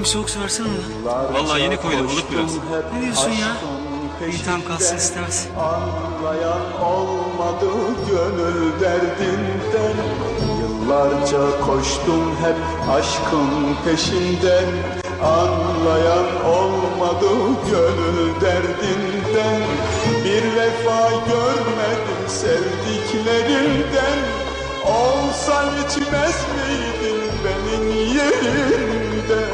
bir soğuk su versene lan. Vallahi yeni koydum, ılık biraz. Ne diyorsun ya? İyi tamam kalsın istemez. Anlayan olmadı gönül derdinden. Yıllarca koştum hep aşkın peşinden. Anlayan olmadı gönül derdinden. Bir vefa görmedim sevdiklerimden. Olsan içmez miydin benim yerimde?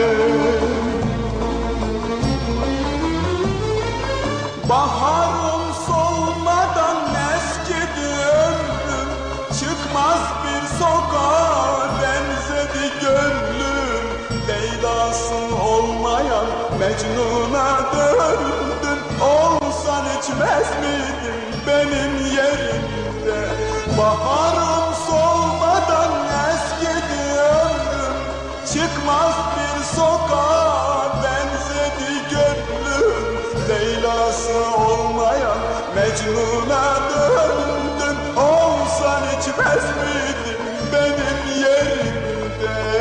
Baharım solmadan eskidi ömrüm. Çıkmaz bir sokağa benzedi gönlüm. Leyla'sı olmayan Mecnun'a döndüm. Olsan içmez miydin benim yerimde? Baharım solmadan eskidi ömrüm. Çıkmaz bir sokağa benzedi gönlüm. Leyla'sı olmayan Mecnun'a döndüm. Olsan içmez miydin benim yerimde?